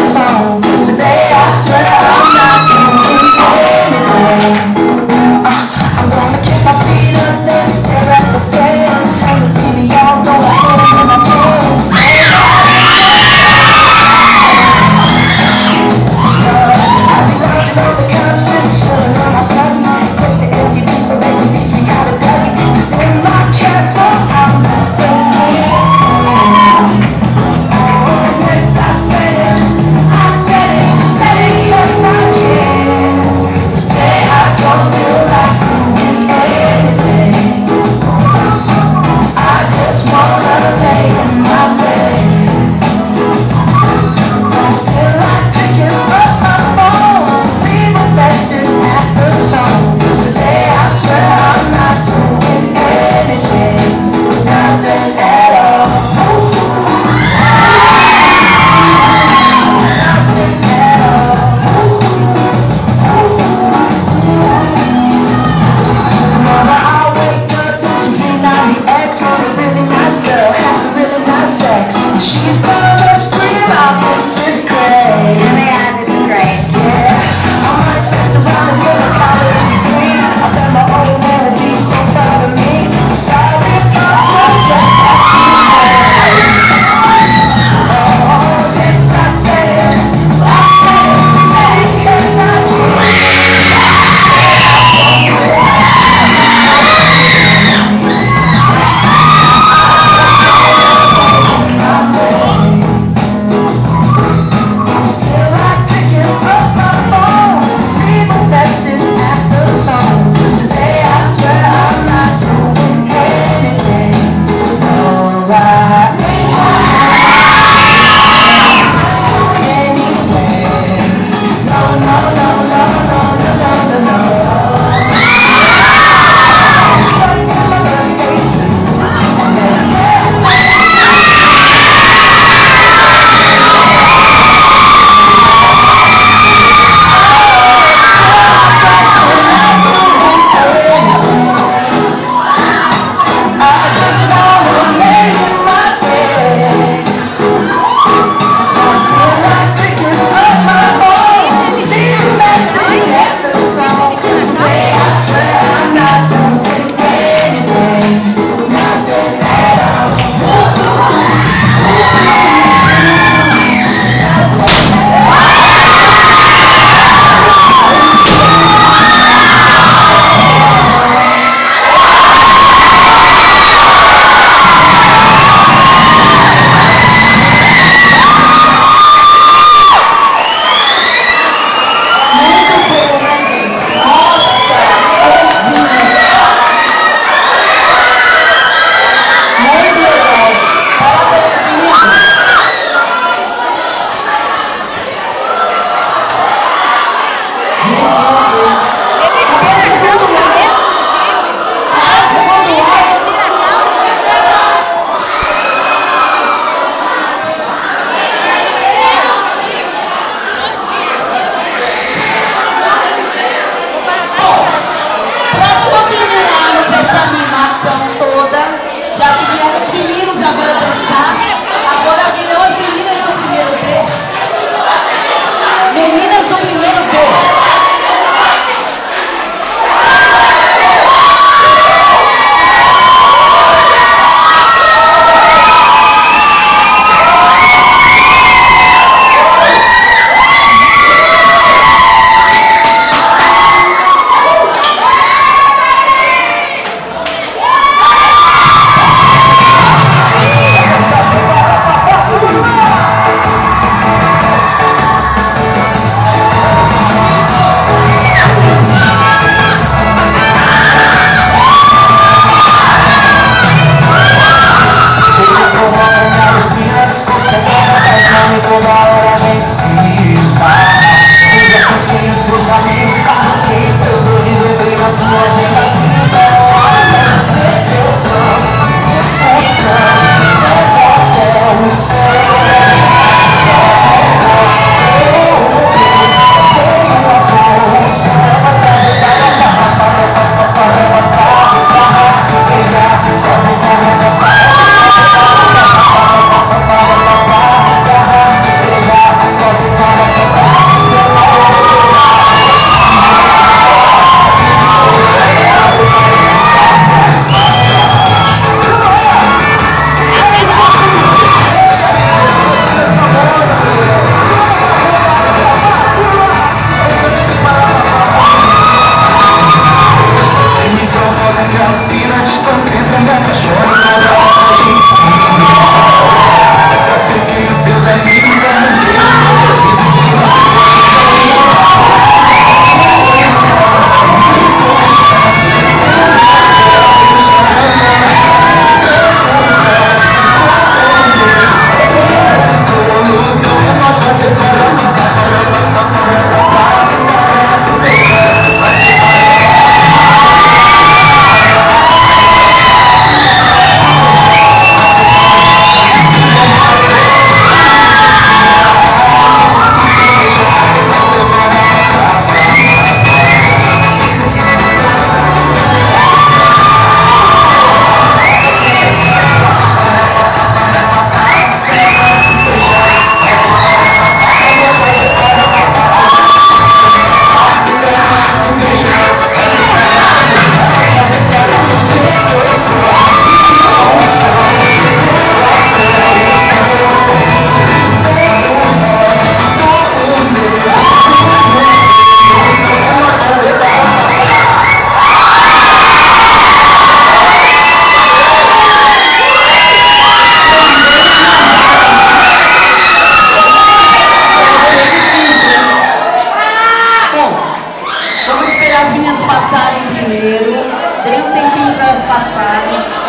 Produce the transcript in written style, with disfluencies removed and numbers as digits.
song. 'Cause today I swear I'm not doing anything. I'm gonna kick my feet up, then stare at the fan. Turn the TV on, throw my hands in my pants. I'll be lounging on the couch, just chilling on my snuggie. Click to MTV so they can teach me how to Dougie. 'Cause in my castle I'm nothing. Oh yes, I said it, 'cause I can. Today I don't feel like doing anything. I just wanna lay in my bed. Don't feel like picking up my phone, so leave a message at the tone. 'Cause today I swear I'm not doing anything, nothing at all. Nothing at all. Tomorrow I'll wake up to be 90X with a really nice girl, have some really nice sex. And she's gonna scream out, this is great. Oh my god, this is great. Yeah, I might mess around and get a college degree. I bet my old man will be so proud of me. Sorry, but you're just not too late. Oh, yes, I said it, 'cause I can. Feel like as meninas passarem primeiro. Tem um tempinho para elas passarem.